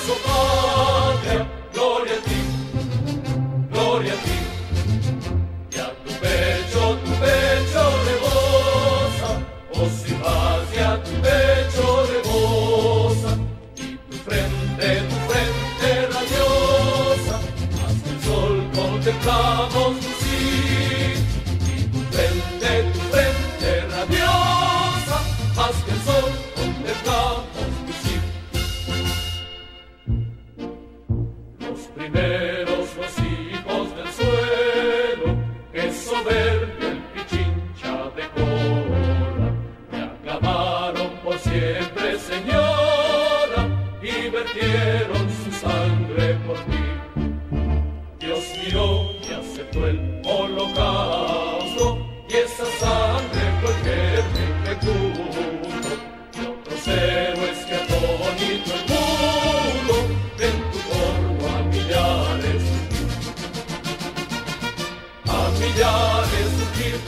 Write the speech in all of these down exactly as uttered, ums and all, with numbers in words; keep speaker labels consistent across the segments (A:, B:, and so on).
A: beso, patria, gloria a ti, gloria a ti. Y a tu pecho, tu pecho rebosa, oh si patria, tu pecho rebosa. Y tu frente, tu frente radiosa, hasta el sol contemplamos lucir. Y tu frente, tu frente radiosa, más que el sol contemplamos lucir. Los primeros, los hijos del suelo, que soberbia el pichincha de cola, te aclamaron por siempre, señora, y vertieron su sangre por ti. Dios miró y aceptó el holocausto, y esa sangre fue el germen fecundo de otros héroes que atónito el mundo en tu corpo a millares a millares surgir,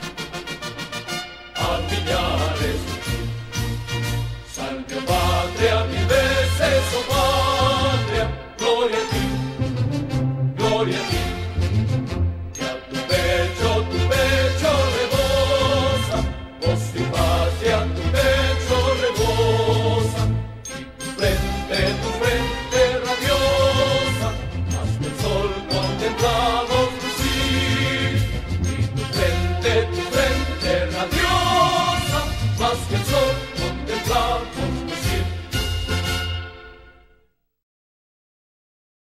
A: a millares surgir. Salve, oh patria, mil veces, oh patria, gloria a ti, gloria a ti. Y a tu pecho, tu pecho rebosa, oh si patria, tu